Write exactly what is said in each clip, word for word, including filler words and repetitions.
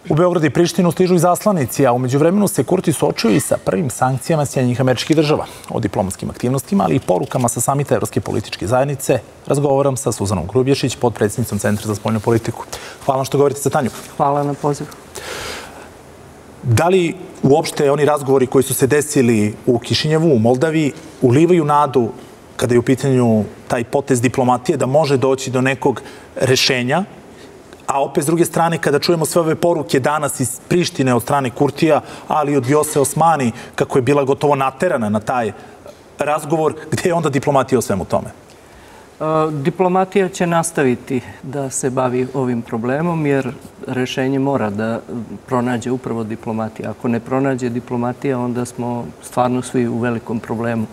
U Beograd i Prištinu stižu izaslanici, a umeđu vremenu se Kurti suočio i sa prvim sankcijama Sjedinjenih Američkih Država. O diplomatskim aktivnostima, ali i porukama sa samita Evropske političke zajednice razgovaram sa Suzanom Grubješić, potpredsjednicom Centra za spoljnu politiku. Hvala vam što govorite sa Tanju. Hvala na pozivu. Da li uopšte oni razgovori koji su se desili u Kišinjevu, u Moldaviji, ulivaju nadu kada je u pitanju taj potez diplomatije da može doći do nekog rešenja? A opet, s druge strane, kada čujemo sve ove poruke danas iz Prištine od strane Kurtija, ali i od Vjose Osmani, kako je bila gotovo naterana na taj razgovor, gde je onda diplomatija o svemu tome? Diplomatija će nastaviti da se bavi ovim problemom, jer rešenje mora da pronađe upravo diplomatija. Ako ne pronađe diplomatija, onda smo stvarno svi u velikom problemu.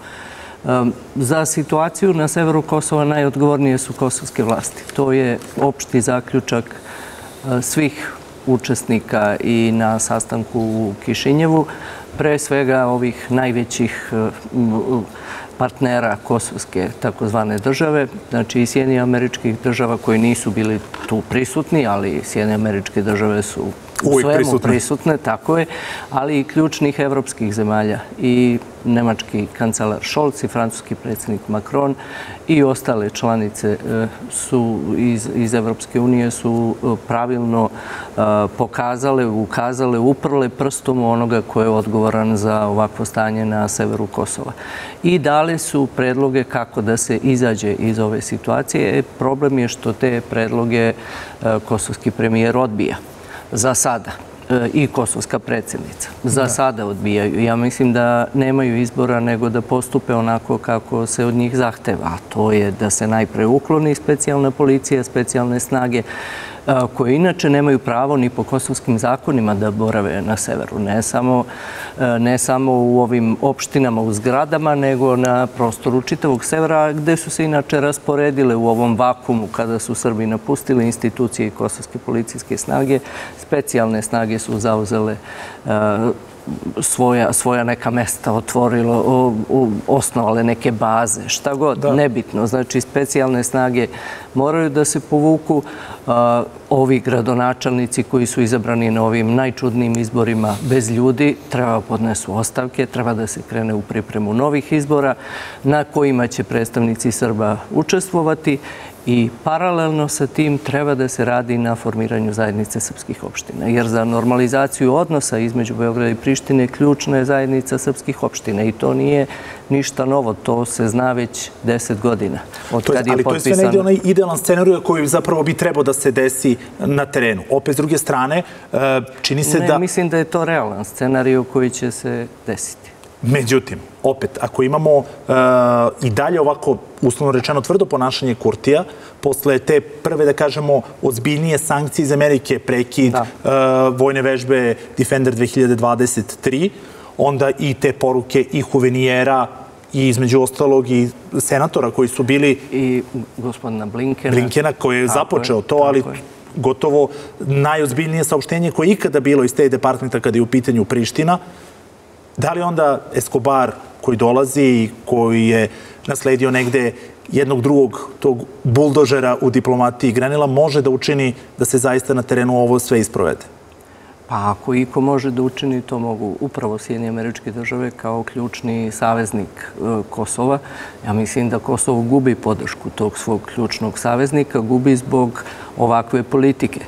Za situaciju na severu Kosova najodgovornije su kosovske vlasti. To je opšti zaključak svih učesnika i na sastanku u Kišinjevu, pre svega ovih najvećih partnera kosovske takozvane države, znači i Sjedinjenih Američkih Država koji nisu bili tu prisutni, ali Sjedinjene Američke Države su u svemu prisutne, tako je, ali i ključnih evropskih zemalja i nemački kancelar Scholz i francuski predsjednik Macron i ostale članice su iz Evropske unije su pravilno pokazale, ukazale, uprle prstom onoga ko je odgovoran za ovakvo stanje na severu Kosova. I dali su predloge kako da se izađe iz ove situacije. Problem je što te predloge kosovski premijer odbija. Za sada. I kosovska predsjednica. Za sada odbijaju. Ja mislim da nemaju izbora nego da postupe onako kako se od njih zahteva. A to je da se najpre ukloni specijalna policija, specijalne snage, koje inače nemaju pravo ni po kosovskim zakonima da borave na severu. Ne samo, ne samo u ovim opštinama, u zgradama, nego na prostoru čitavog severa, gde su se inače rasporedile u ovom vakumu kada su Srbi napustili institucije i kosovske policijske snage. Specijalne snage su zauzele svoja, svoja neka mesta, otvorilo, osnovale neke baze, šta god, nebitno. Znači, specijalne snage moraju da se povuku. Ovi gradonačelnici koji su izabrani na ovim najčudnijim izborima bez ljudi treba podnesu ostavke, treba da se krene u pripremu novih izbora na kojima će predstavnici Srba učestvovati. I paralelno sa tim treba da se radi na formiranju zajednice srpskih opština. Jer za normalizaciju odnosa između Beograda i Prištine ključna je zajednica srpskih opština. I to nije ništa novo. To se zna već deset godina. Ali to je sve negdje onaj idealan scenarij koji zapravo bi trebao da se desi na terenu. Opet, s druge strane, čini se da... Ne, mislim da je to realan scenarij koji će se desiti. Međutim, opet, ako imamo i dalje ovako, uslovno rečeno, tvrdo ponašanje Kurtija, posle te prve, da kažemo, ozbiljnije sankcije iz Amerike, prekid vojne vežbe Defender dve hiljade dvadeset tri, onda i te poruke i Huvenijera i između ostalog i senatora koji su bili... I gospodina Blinkena. Blinkena koji je započeo to, ali gotovo najozbiljnije saopštenje koje je ikada bilo iz State Departmenta kada je u pitanju Priština. Da li onda Escobar koji dolazi i koji je nasledio negde jednog drugog tog buldožera u diplomatiji Grenela može da učini da se zaista na terenu ovo sve isprovede? Pa ako iko može da učini, to mogu upravo Sjedinjene Američke Države kao ključni saveznik Kosova. Ja mislim da Kosovo gubi podršku tog svog ključnog saveznika, gubi zbog ovakve politike.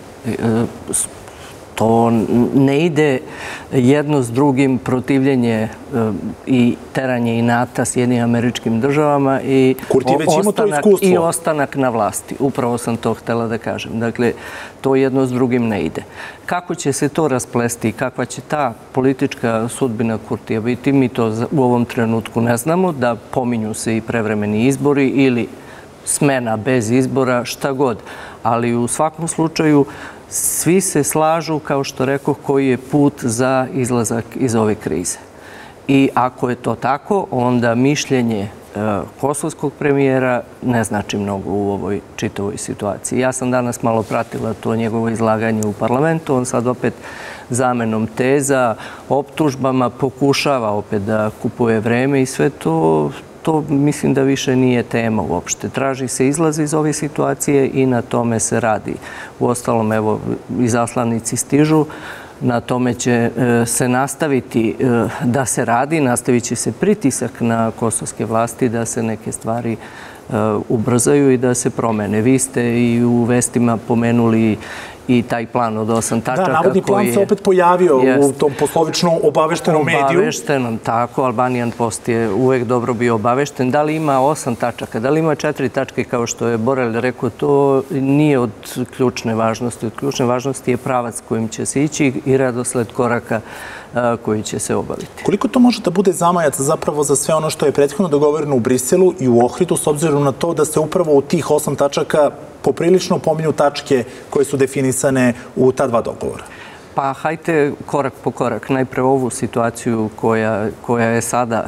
To ne ide jedno s drugim protivljenje i teranje inata Sjedinjenim Američkim Državama i ostanak na vlasti. Upravo sam to htjela da kažem. Dakle, to jedno s drugim ne ide. Kako će se to rasplesti i kakva će ta politička sudbina Kurtija biti, mi to u ovom trenutku ne znamo, da pominju se i prevremeni izbori ili smena bez izbora, šta god. Ali u svakom slučaju svi se slažu, kao što rekao, koji je put za izlazak iz ove krize. I ako je to tako, onda mišljenje kosovskog premijera ne znači mnogo u ovoj čitavoj situaciji. Ja sam danas malo pratila to njegovo izlaganje u parlamentu. On sad opet zamenom teza, optužbama pokušava opet da kupuje vreme i sve to to mislim da više nije tema uopšte. Traži se izlaz iz ove situacije i na tome se radi. Uostalom, evo, izaslanici stižu, na tome će se nastaviti da se radi, nastavit će se pritisak na kosovske vlasti da se neke stvari ubrzaju i da se promene. Vi ste i u vestima pomenuli i taj plan od osam tačaka. Da, navodni plan se opet pojavio u tom poslovično obaveštenom mediju. Obaveštenom, tako. Albanian Post je uvek dobro bio obavešten. Da li ima osam tačaka, da li ima četiri tačke, kao što je Borelj rekao, to nije od ključne važnosti. Od ključne važnosti je pravac kojim će se ići i radosled koraka koji će se obaviti. Koliko to može da bude zamajac zapravo za sve ono što je prethodno dogovoreno u Briselu i u Ohridu, s obzirom na to da se upravo u tih osam tačaka poprilično pominju tačke koje su definisane u ta dva dogovora? Pa hajte korak po korak. Najpre ovu situaciju koja, koja je sada,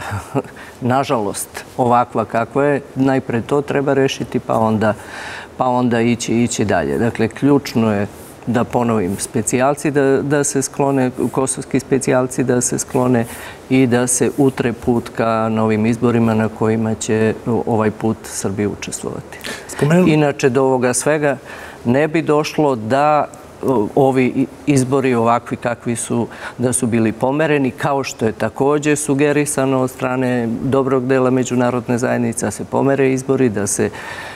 nažalost, ovakva kakva je, najpre to treba rešiti, pa onda, pa onda ići, ići dalje. Dakle, ključno je, da ponovim, specijalci da, da se sklone, kosovski specijalci da se sklone i da se utre put ka novim izborima na kojima će ovaj put Srbija učestvovati. Spomenuli... Inače, do ovoga svega ne bi došlo da ovi izbori ovakvi kakvi su, da su bili pomereni, kao što je takođe sugerisano od strane dobrog dela međunarodne zajednice, da se pomere izbori, da se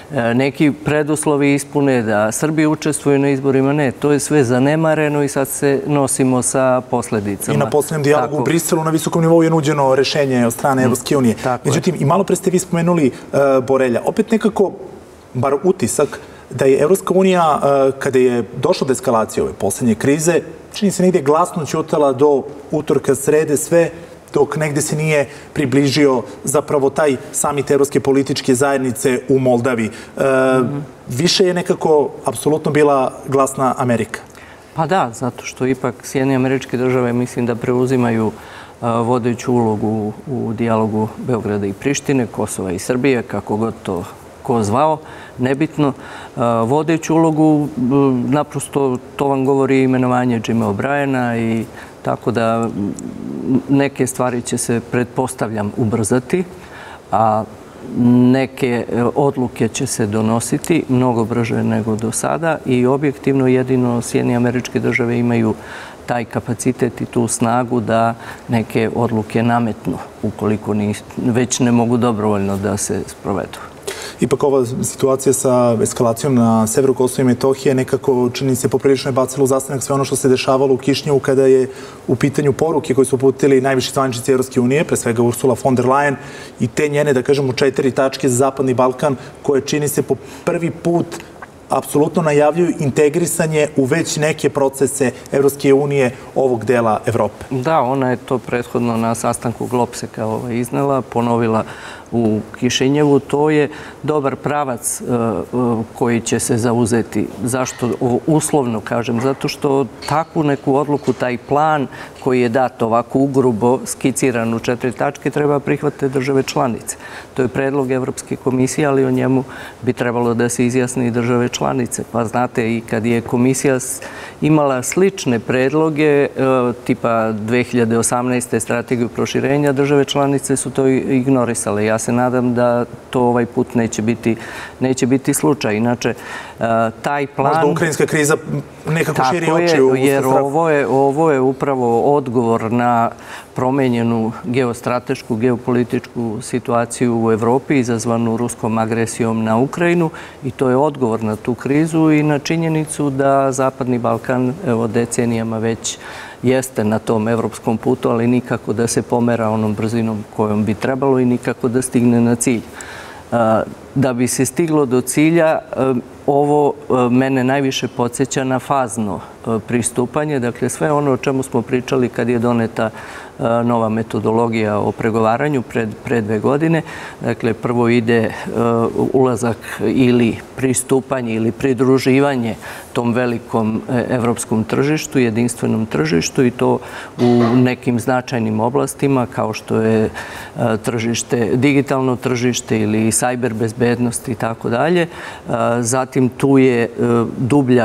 neki preduslovi ispune, da Srbi učestvuju na izborima. Ne, to je sve zanemareno i sad se nosimo sa posledicama. I na posljednjem dijalogu u Briselu na visokom nivou je nuđeno rešenje od strane Evropske unije. Međutim, i malo pre ste vi spomenuli Borelja. Opet nekako, bar utisak, da je Evropska unija, kada je došlo do eskalacije ove poslednje krize, čini se negdje glasno ćutala do utorka, srede, sve dok negde se nije približio zapravo taj samit Evropske političke zajednice u Moldavi. Više je nekako apsolutno bila glasna Amerika. Pa da, zato što ipak Sjedinjene Američke Države mislim da preuzimaju vodeću ulogu u dijalogu Beograda i Prištine, Kosova i Srbije, kako god to ko zvao, nebitno. Vodeću ulogu, naprosto to vam govori imenovanje Jima O'Briena i tako da neke stvari će se, pretpostavljam, ubrzati, a neke odluke će se donositi mnogo brže nego do sada i objektivno jedino Sjedinjene Američke Države imaju taj kapacitet i tu snagu da neke odluke nametnu, ukoliko već ne mogu dobrovoljno da se sprovedu. Ipak ova situacija sa eskalacijom na severu Kosova i Metohije nekako, čini se, poprilično je bacilo u zastanak sve ono što se dešavalo u Kišnjevu kada je u pitanju poruke koje su uputili najviši zvaničnici Evropske unije, pre svega Ursula von der Leyen, i te njene, da kažemo, četiri tačke za Zapadni Balkan, koje, čini se, po prvi put apsolutno najavljuju integrisanje u već neke procese Evropske unije ovog dela Evrope. Da, ona je to prethodno na sastanku Glopseka iznela, ponovila u Kišinjevu. To je dobar pravac koji će se zauzeti. Zašto uslovno kažem? Zato što takvu neku odluku, taj plan koji je dat ovako ugrubo skiciran u četiri tačke, treba prihvatiti države članice. To je predlog Evropske komisije, ali o njemu bi trebalo da se izjasni i države članice. Pa znate, i kad je komisija imala slične predloge, tipa dve hiljade osamnaeste. strategiju proširenja, države članice su to ignorisale. Ja se nadam da to ovaj put neće biti, neće biti slučaj. Inače, taj plan... Možda ukrajinska kriza nekako širi oči. Tako je, jer ovo je, ovo je upravo odgovor na promenjenu geostratešku, geopolitičku situaciju u Evropi izazvanu ruskom agresijom na Ukrajinu i to je odgovor na tu krizu i na činjenicu da Zapadni Balkan, evo, decenijama već jeste na tom evropskom putu, ali nikako da se pomera onom brzinom kojom bi trebalo i nikako da stigne na cilj. Da bi se stiglo do cilja, ovo mene najviše podsjeća na fazno pristupanje. Dakle, sve ono o čemu smo pričali kad je doneta nova metodologija o pregovaranju pred, pred dve godine. Dakle, prvo ide ulazak ili pristupanje ili pridruživanje tom velikom evropskom tržištu, jedinstvenom tržištu i to u nekim značajnim oblastima kao što je tržište, digitalno tržište ili cyber bezbednost i tako dalje. Zatim tu je dublja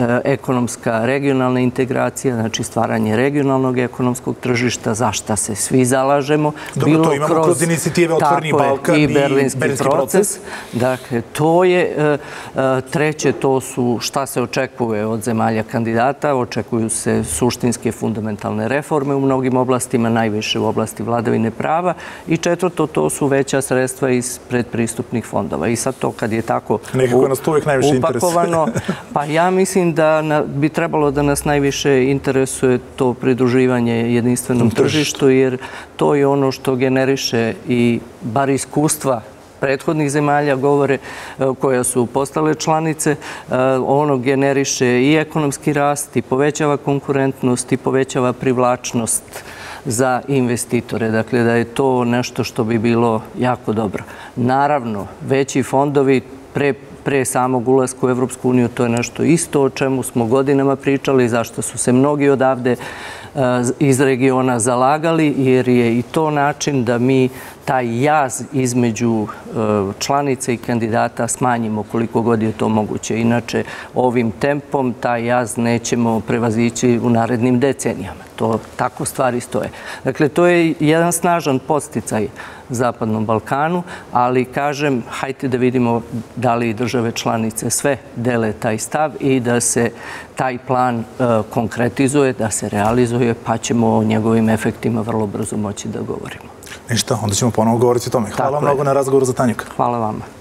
ekonomska regionalna integracija, znači stvaranje regionalnog ekonomskog tržišta, za šta se svi zalažemo. Dobro, to imamo kroz inicijative Otvoreni Balkan i Berlinski proces. Dakle, to je treće, to su šta se očekuje od zemalja kandidata. Očekuju se suštinske fundamentalne reforme u mnogim oblastima, najviše u oblasti vladavine prava. I četvrto, to su veća sredstva iz predpristupnih fondova. I sad to kad je tako upakovano, pa ja mislim da bi trebalo da nas najviše interesuje to pridruživanje jedinstvenom tržištu, jer to je ono što generiše i bar iskustva prethodnih zemalja govore, koja su postale članice, ono generiše i ekonomski rast, i povećava konkurentnost, i povećava privlačnost za investitore. Dakle, da je to nešto što bi bilo jako dobro. Naravno, veći fondovi pre pre samog ulaska u Evropsku uniju, to je nešto isto o čemu smo godinama pričali, zašto su se mnogi odavde iz regiona zalagali, jer je i to način da mi taj jaz između članica i kandidata smanjimo koliko god je to moguće. Inače, ovim tempom taj jaz nećemo prevazići u narednim decenijama. To tako stvari stoje. Dakle, to je jedan snažan podsticaj Zapadnom Balkanu, ali kažem, hajde da vidimo da li države članice sve dele taj stav i da se taj plan konkretizuje, da se realizuje, pa ćemo o njegovim efektima vrlo brzo moći da govorimo. Ništa, onda ćemo ponovo govoriti o tome. Hvala mnogo na razgovoru za Tanjuka. Hvala vama.